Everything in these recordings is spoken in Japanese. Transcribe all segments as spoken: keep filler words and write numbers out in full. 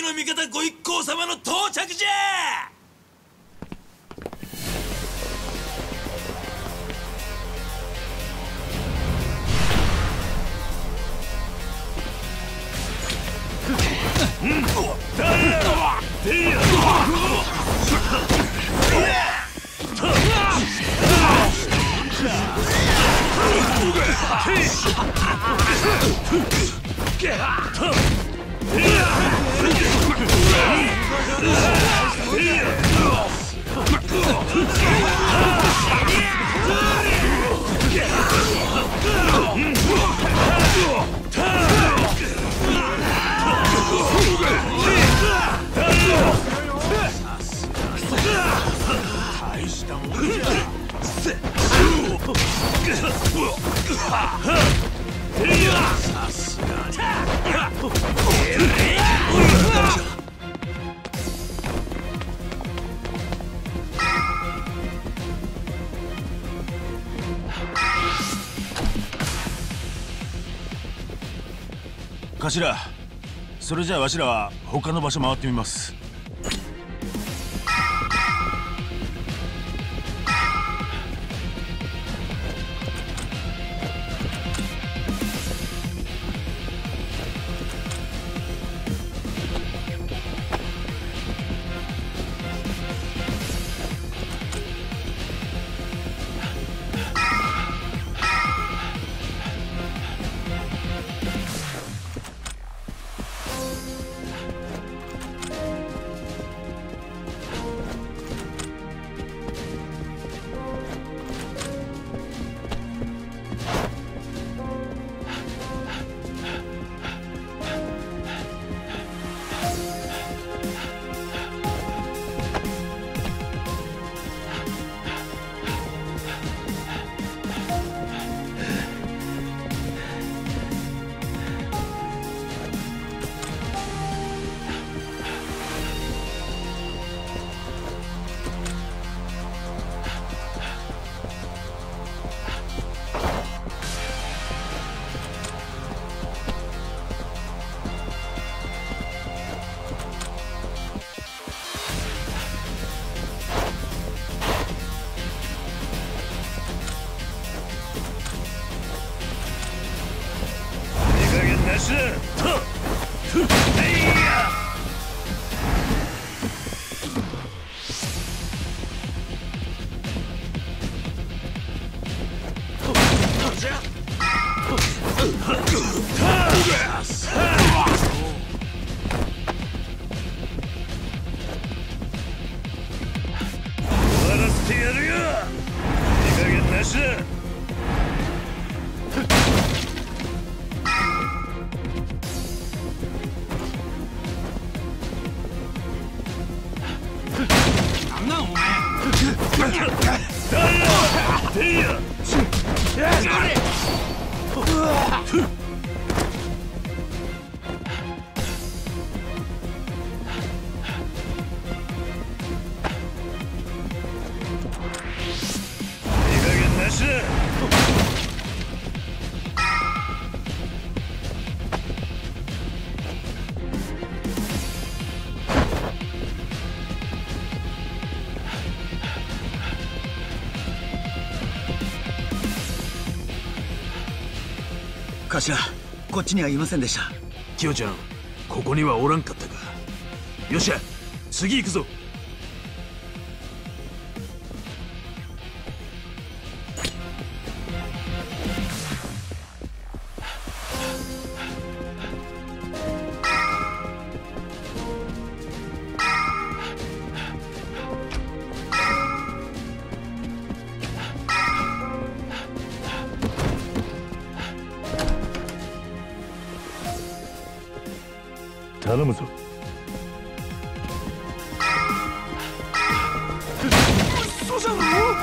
の味方ご一行様の到着じゃ。大したものじゃ。さすがに。頭、それじゃあわしらは他の場所回ってみます。 頭、こっちにはいませんでした。 キヨちゃん、ここにはおらんかったか。よっしゃ、次行くぞ。頼むぞ。嘘じゃろ。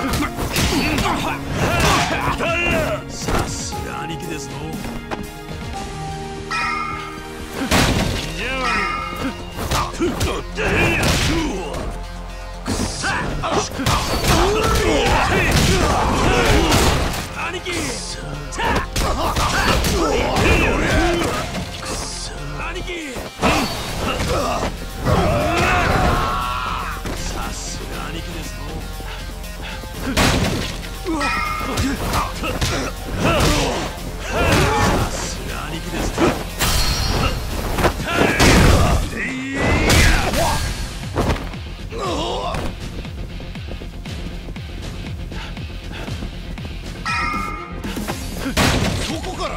さすが兄貴ですの。兄貴。兄貴。 こから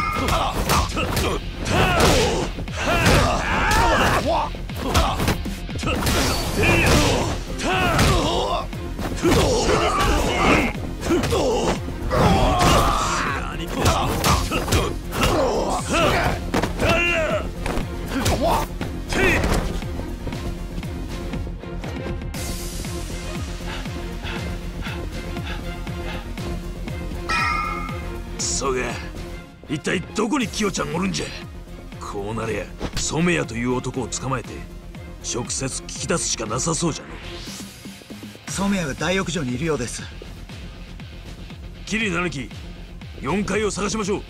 そが一体どこにキヨちゃんおるんじゃ。こうなりゃ染谷という男を捕まえて直接聞き出すしかなさそうじゃの。 染谷が大浴場にいるようです。 キリナキよんかいを探しましょう。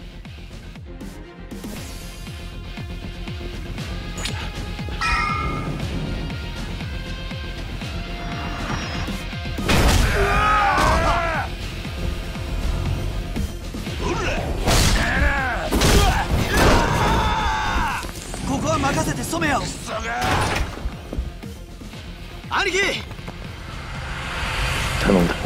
ここは任せて染谷を。兄貴、 頼んだ。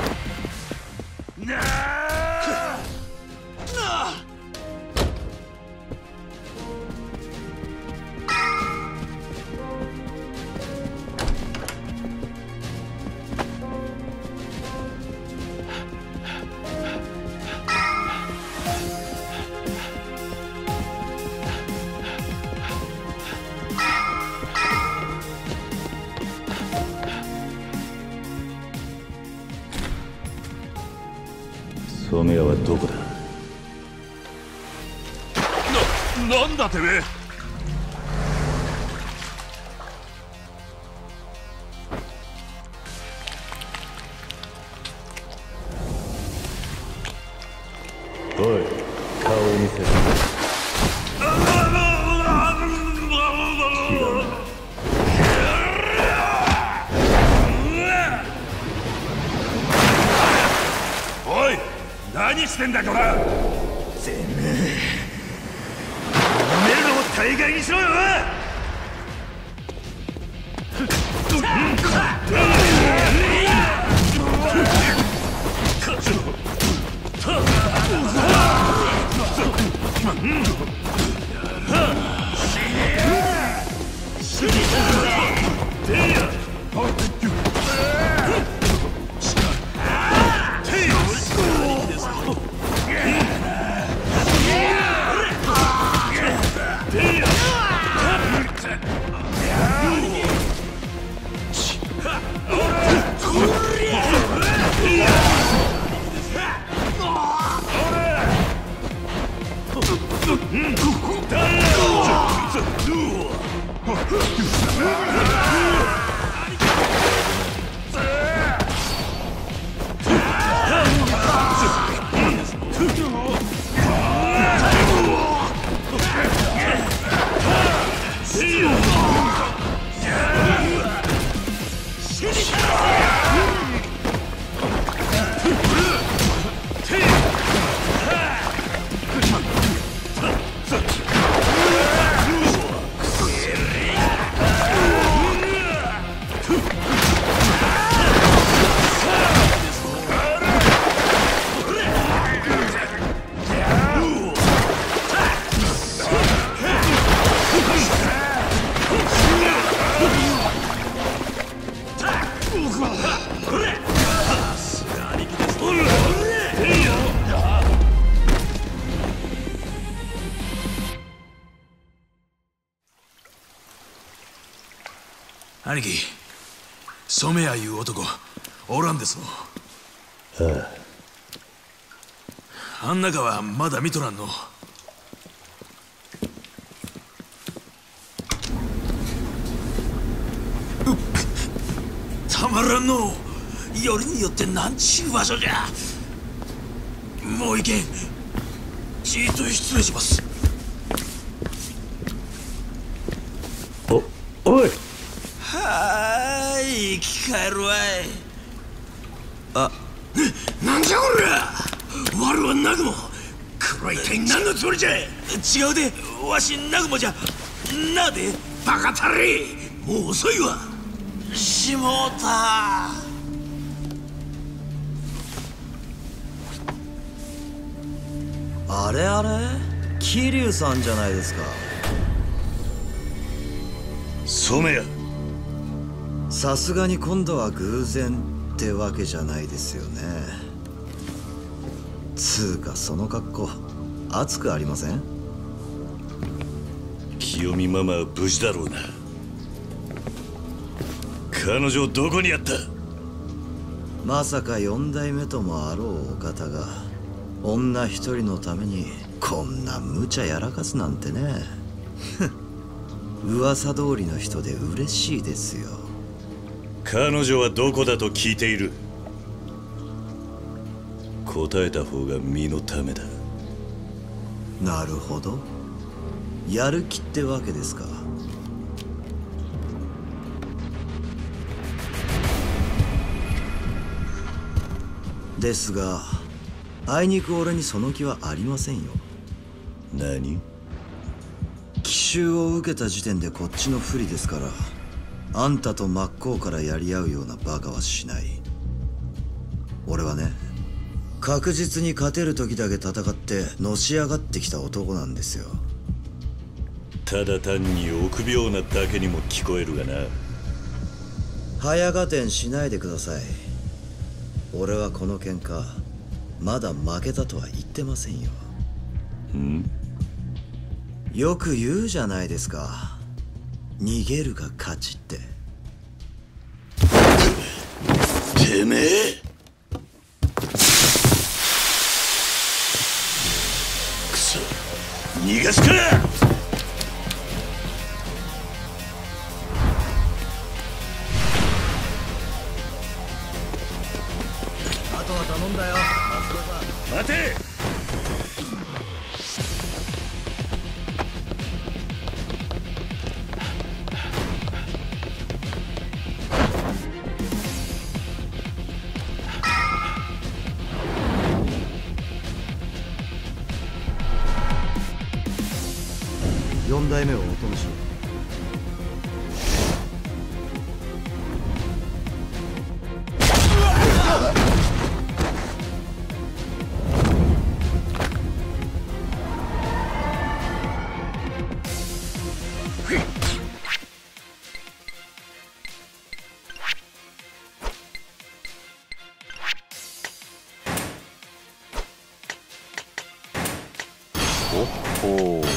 染谷はどこだ。 な、なんだてめえ。 おい、顔を見せろ。 おい、何してんだこら。てめえやめるのも大概にしろよ。 兄貴、染谷いう男おらんですの。 ああ。あん中はまだ見とらんの。たまらんの。よりによってなんちゅう場所じゃ。もういけん。じーっと失礼します。 お、おい。 はーい、生き返るわい。あ、なんじゃこりゃ。我はナグモ。これは一体何のつもりじゃ。違うで、わしナグモじゃ。なで、バカたれ。もう遅いわ。しもうた。 あれあれ、桐生さんじゃないですか。 染谷。 さすがに今度は偶然ってわけじゃないですよね。つうかその格好熱くありません？ 清美ママは無事だろうな。彼女をどこにやった？ まさか四代目ともあろうお方が女一人のためにこんな無茶やらかすなんてね。噂通りの人で嬉しいですよ。 彼女はどこだと聞いている？答えた方が身のためだ。 なるほど、やる気ってわけですか。ですがあいにく俺にその気はありませんよ。 何？ 奇襲を受けた時点でこっちの不利ですから、あんたと真っ向からやり合うようなバカはしない。俺はね、確実に勝てる時だけ戦ってのし上がってきた男なんですよ。 ただ単に臆病なだけにも聞こえるがな。 早合点しないでください。俺はこの喧嘩まだ負けたとは言ってませんよ。 ん？ よく言うじゃないですか、逃げるが勝ちって。 てめえ！くそ、逃がすか！ あとは頼んだよ。 待て！ 四代目をお供しろ。 おお。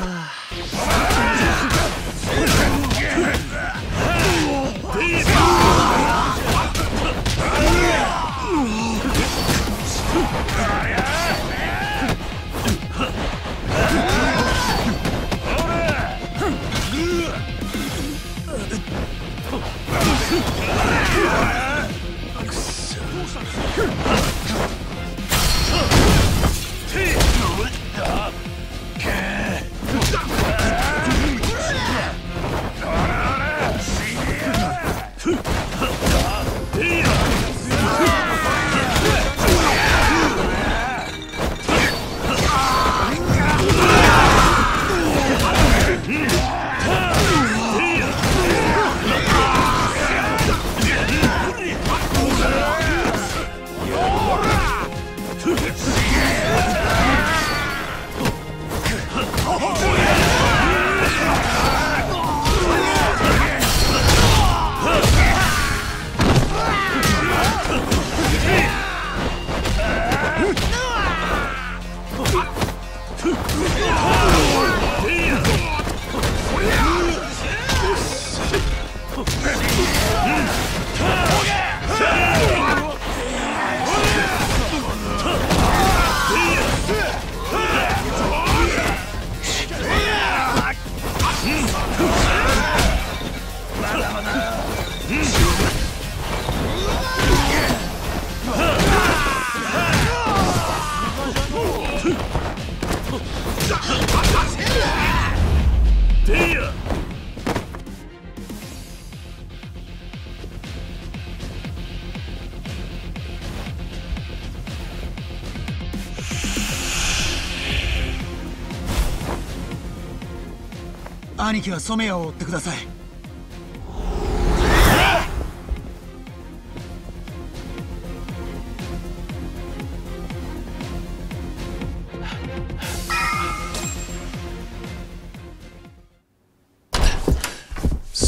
兄貴は染谷を追ってください。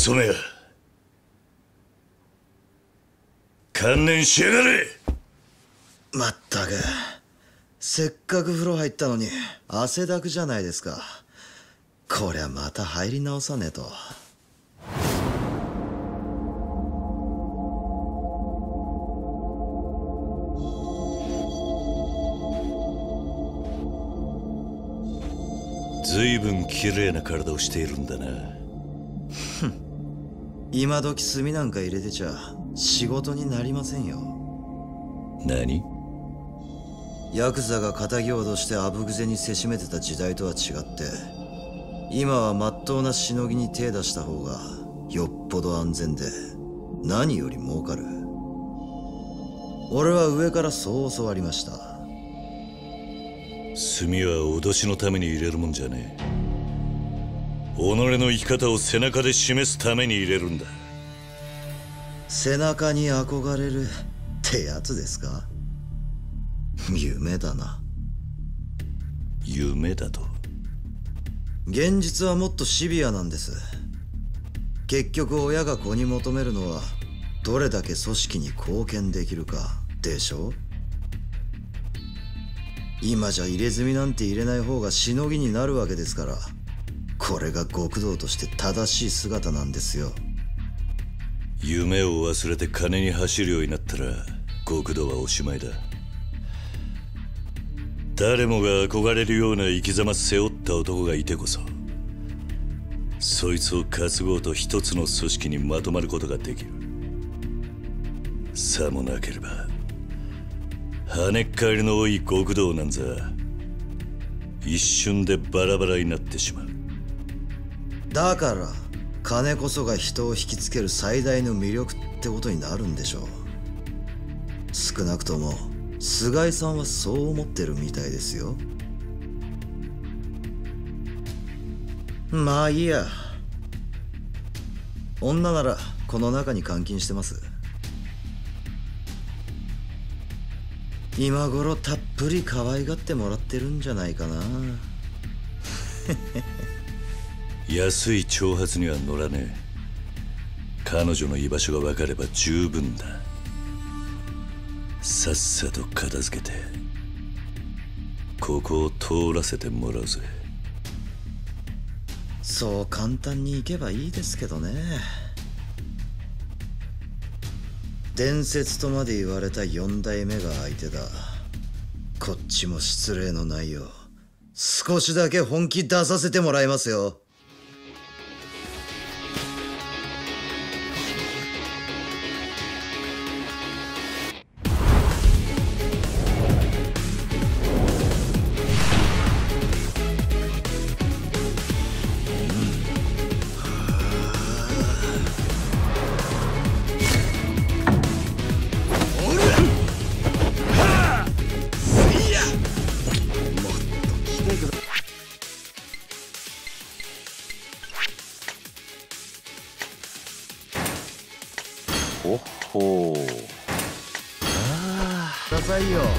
染谷、観念しやがれ。 まったく、せっかく風呂入ったのに汗だくじゃないですか。こりゃまた入り直さねえと。 ずいぶん綺麗な体をしているんだな。 今時炭なんか入れてちゃ仕事になりませんよ。 何？ ヤクザが仇を脅してあぶぐぜにせしめてた時代とは違って、今はまっとうなしのぎに手出した方がよっぽど安全で何より儲かる。俺は上からそう教わりました。 炭は脅しのために入れるもんじゃねえ。己の生き方を背中で示すために入れるんだ。 背中に憧れるってやつですか？夢だな。 夢だと？ 現実はもっとシビアなんです。結局親が子に求めるのはどれだけ組織に貢献できるかでしょ。今じゃ入れ墨なんて入れない方がしのぎになるわけですから、これが極道として正しい姿なんですよ。 夢を忘れて金に走るようになったら極道はおしまいだ。誰もが憧れるような生き様背負った男がいてこそ、そいつを担ごうと一つの組織にまとまることができる。さもなければ跳ねっ返りの多い極道なんざ一瞬でバラバラになってしまう。 だから金こそが人を引きつける最大の魅力ってことになるんでしょう。少なくとも菅井さんはそう思ってるみたいですよ。まあいいや。女ならこの中に監禁してます。今頃たっぷり可愛がってもらってるんじゃないかな。 安い挑発には乗らねえ。彼女の居場所が分かれば十分だ。さっさと片付けてここを通らせてもらうぜ。 そう簡単に行けばいいですけどね。伝説とまで言われた四代目が相手だ。こっちも失礼のないよう少しだけ本気出させてもらいますよ。 ほっほー。 ああ、くださいよ。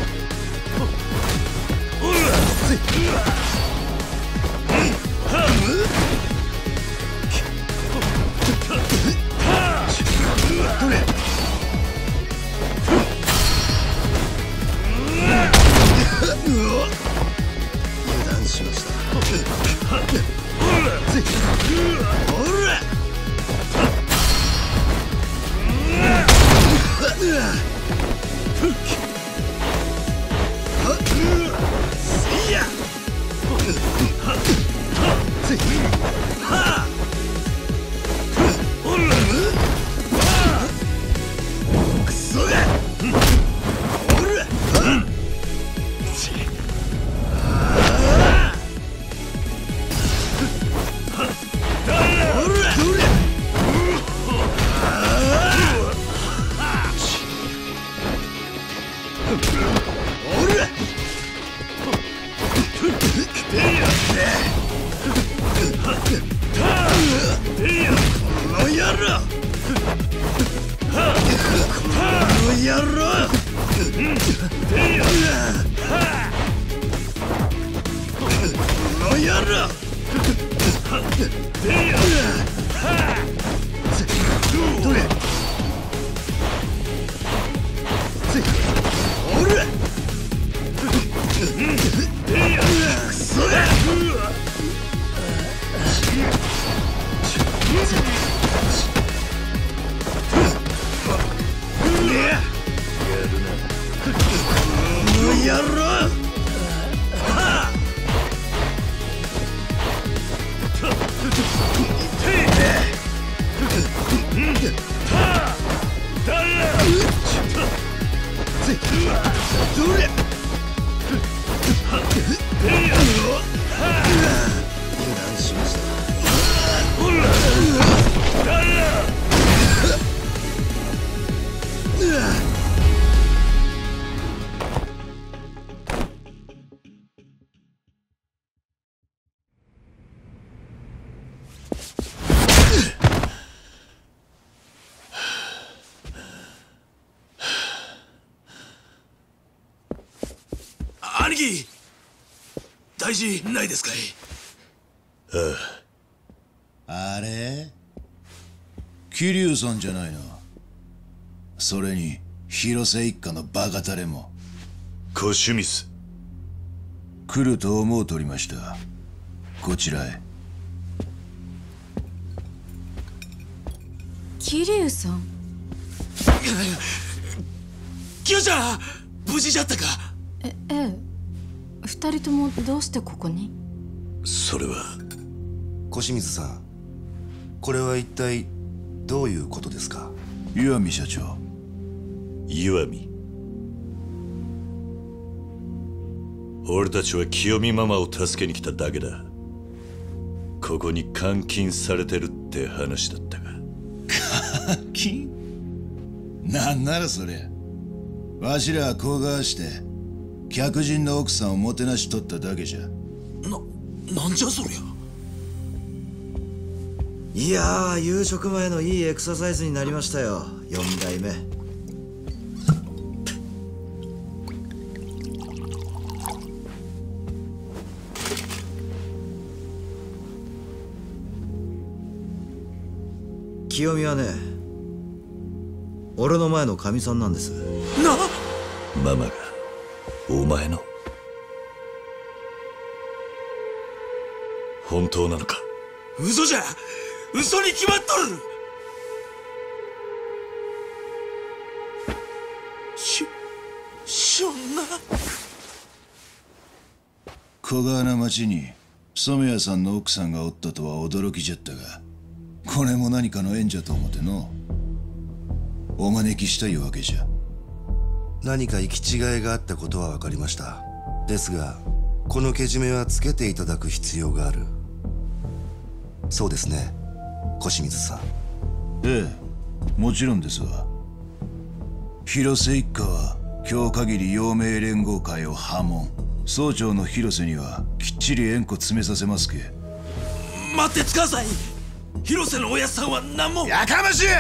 油断しました。 どれおるくそだやろうどれ油断しました。 兄貴、大事ないですかい？ ああ。あれ桐生さんじゃないの。それに広瀬一家のバカタレも小清水来ると思うとりました。こちらへ。 桐生さん。 キヨちゃん、無事じゃったか？ えええ、二人ともどうしてここに？ それは小清水さん、これは一体どういうことですか？ 岩見社長。 岩見、俺たちは清美ママを助けに来ただけだ。ここに監禁されてるって話だったが。 監禁？なんならそりゃわしらはこうがして客人の奥さんをもてなしとっただけじゃ。 な、なんじゃそりゃ。 いやー、夕食前のいいエクササイズになりましたよ、よん代目。清美はね、俺の前のかみさんなんです。 な、 ママがお前の？本当なのか？ 嘘じゃ、嘘に決まっとる。し、しょんな。 小川な町に染谷さんの奥さんがおったとは驚きじゃったが、これも何かの縁じゃと思ってのお招きしたいわけじゃ。 何か行き違いがあったことは分かりました。ですがこのけじめはつけていただく必要がある。そうですね、小清水さん。 ええ、もちろんですわ。広瀬一家は今日限り陽明連合会を破門。総長の広瀬にはきっちり縁故詰めさせますけ。 待ってつかさい。広瀬のおやっさんは何も。 やかましい。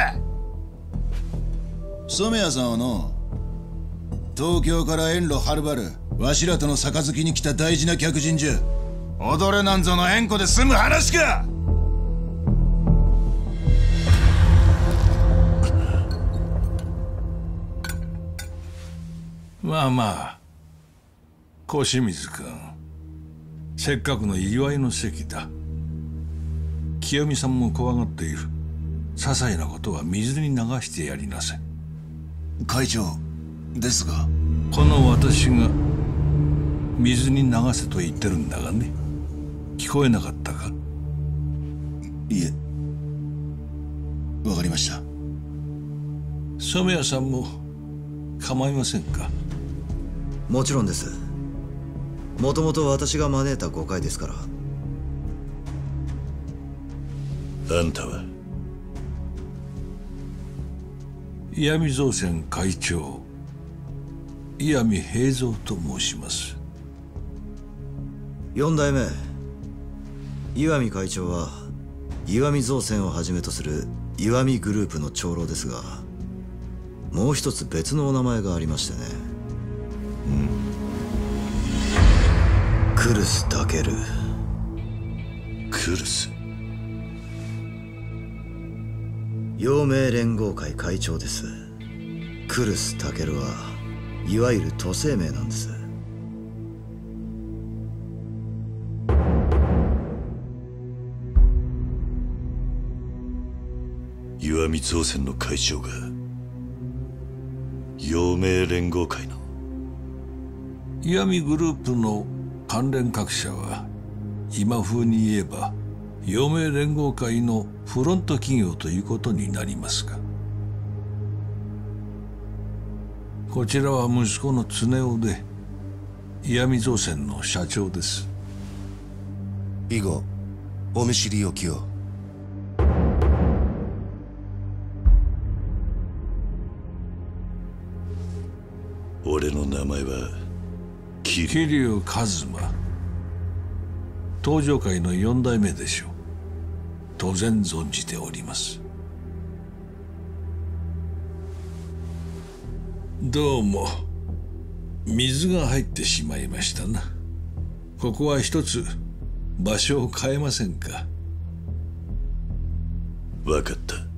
染谷さんはの東京から遠路はるばるわしらとの杯に来た大事な客人じゃ。踊れなんぞの縁故で済む話か。 まあまあ、小清水君、せっかくの祝いの席だ。清美さんも怖がっている。些細なことは水に流してやりなさい。 会長ですが。 この私が水に流せと言ってるんだがね。聞こえなかったか？ いえ、わかりました。 染谷さんも構いませんか？ もちろんです。もともと私が招いた誤解ですから。 あんたは？ 石見造船会長石見平三と申します。 よん代目石見会長は石見造船をはじめとする石見グループの長老ですが、もう一つ別のお名前がありましてね。うん。クルスタケル。 クルス？ 陽明連合会会長です。クルスタケルはいわゆる都政名なんです。 岩見造船の会長が陽明連合会の。 岩見グループの関連各社は今風に言えば陽明連合会のフロント企業ということになりますが、こちらは息子の常雄で岩見造船の社長です。 以後お見知りおきを。 俺の名前は桐生一馬、東上界の四代目でしょう。当然存じております。どうも水が入ってしまいましたな。ここは一つ場所を変えませんか。 分かった。